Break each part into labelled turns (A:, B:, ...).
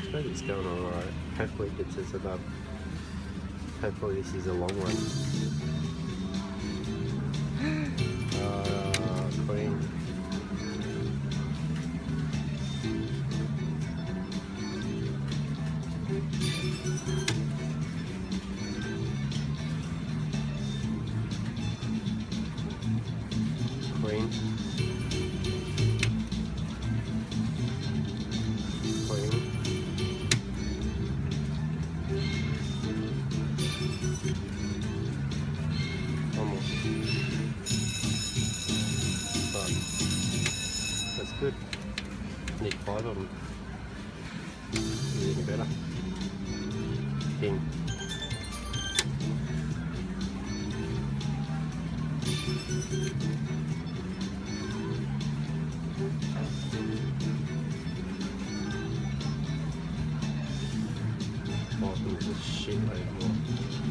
A: suppose it's going alright. Hopefully it gets us above. Hopefully this is a long one. Queen. Queen. That's good. Need 5 of them. Even better. King. Oh, there's a shitload more.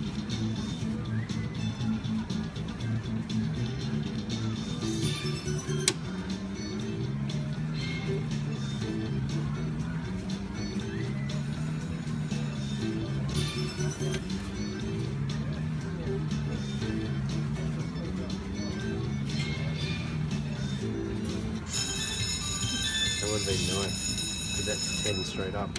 A: That would have been nice, because that's 10 straight up.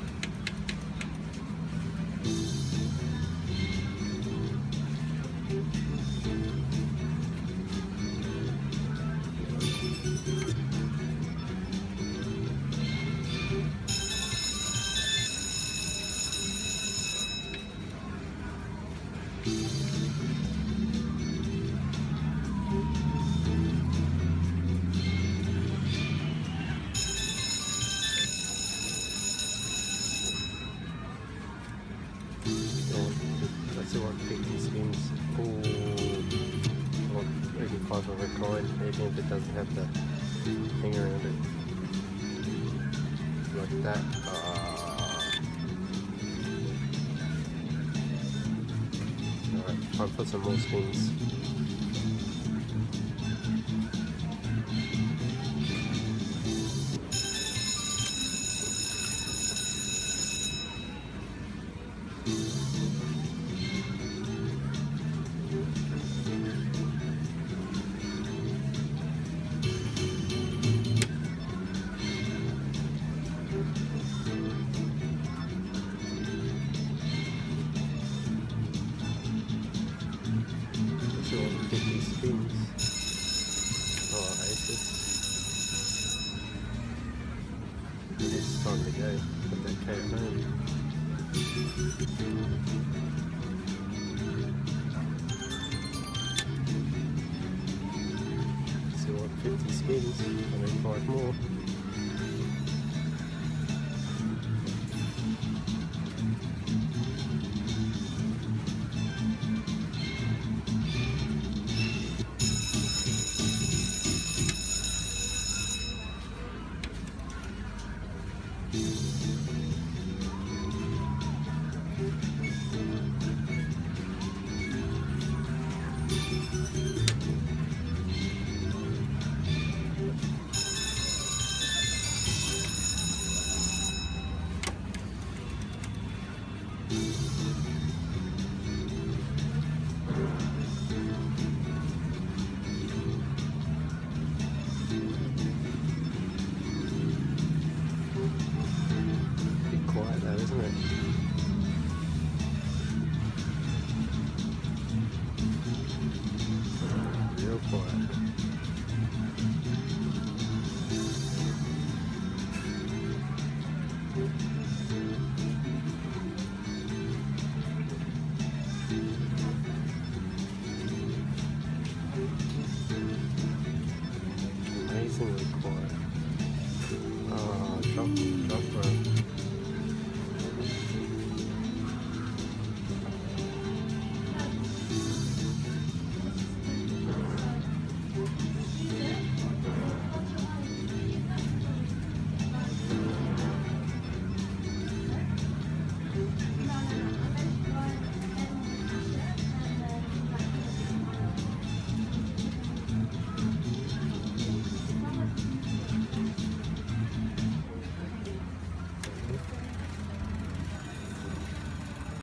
A: That's what 50 spins. Oh, I want 85 of a coin, even if it doesn't have the thing around it. Like that. Alright, time for some more spins. So 50 spins. Oh, aces. It's time to go. Put that K at home. So what, 50 spins? I need 5 more. Quiet though, isn't it? Real quiet. Amazingly quiet. Oh, drop,